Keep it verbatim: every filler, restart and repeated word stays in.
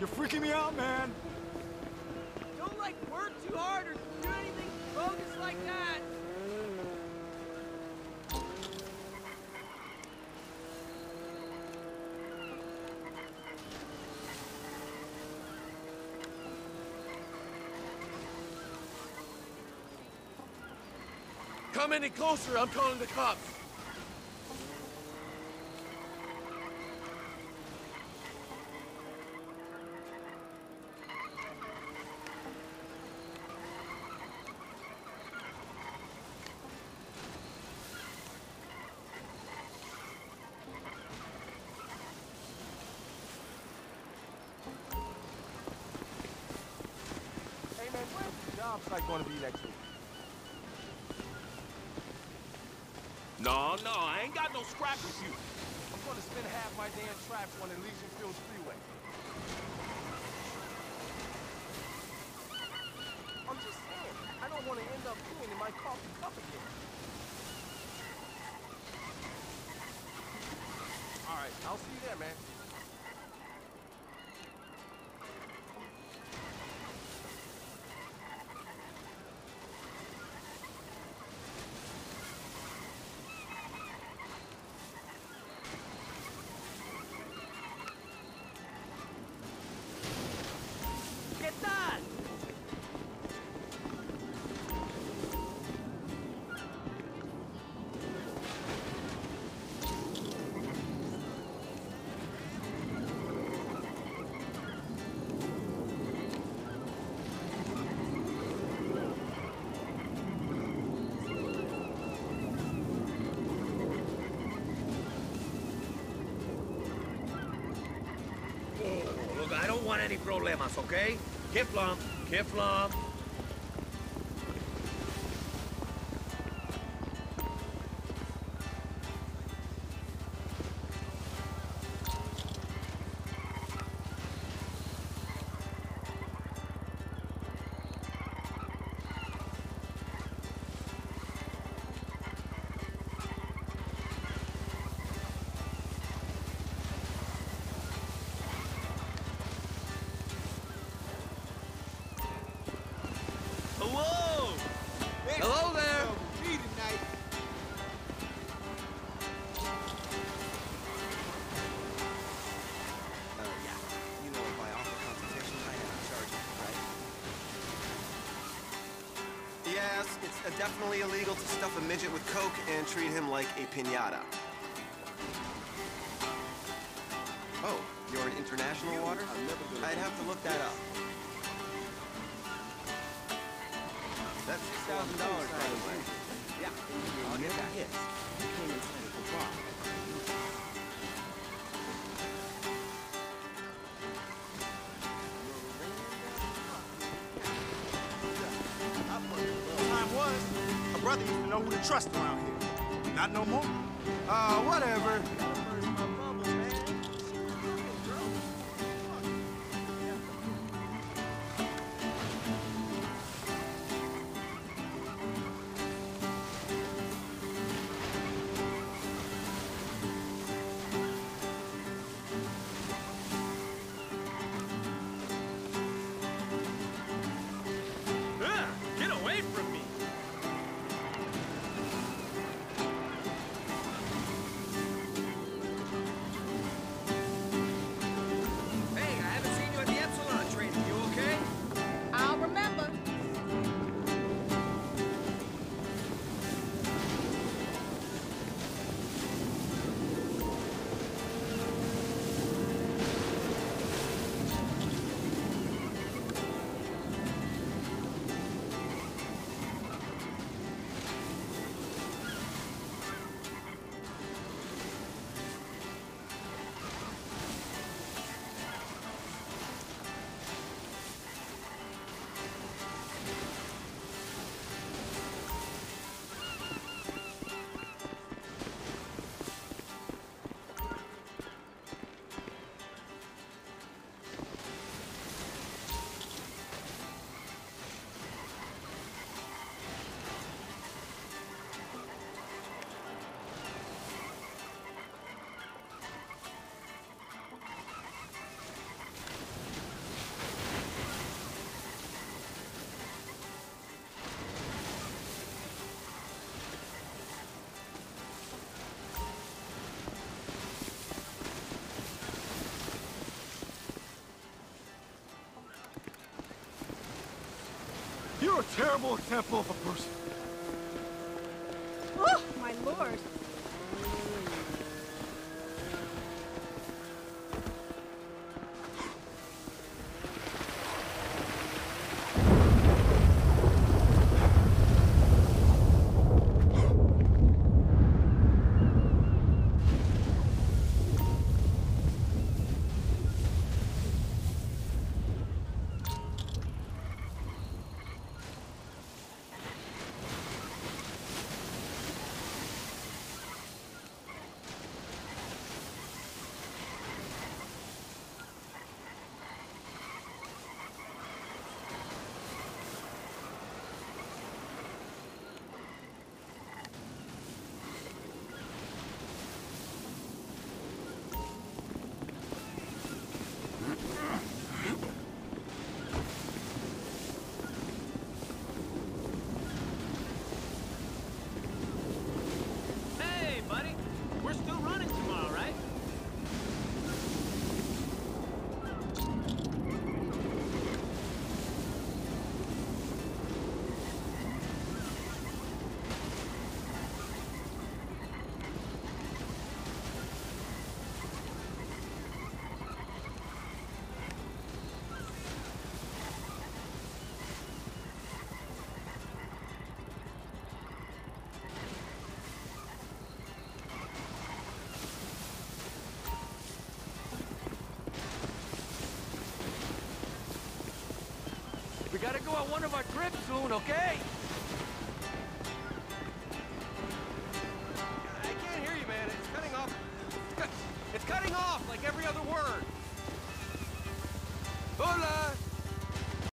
You're freaking me out, man. Don't, like, work too hard or do anything bogus like that. Come any closer, I'm calling the cops. Hey man, where's the job site gonna be next week? No, no, I ain't got no scrap with you. I'm gonna spend half my damn traps on the Elysian Fields Freeway. I'm just saying, I don't want to end up peeing in my coffee cup again. All right, I'll see you there, man. ¿Qué tal? Look, I don't want any problemas, okay? Keflam, Keflam. Hello! Hello there! Me tonight. Uh, yeah. You know, if I offer consultation, I have to charge you, right? Yes, it's uh, definitely illegal to stuff a midget with coke and treat him like a piñata. Oh, you're in international waters? I'd have to look that up. That's six thousand dollars, by the way. Yeah, I'll get that. Hits. You came inside of the bar. Time was, a brother used to know who to trust around here. Not no more. Uh, whatever. Ugh, get away from me! a terrible example of a person. Oh, my lord. Hey, buddy. We're still running tomorrow, right? We gotta go on one of our trips soon, okay?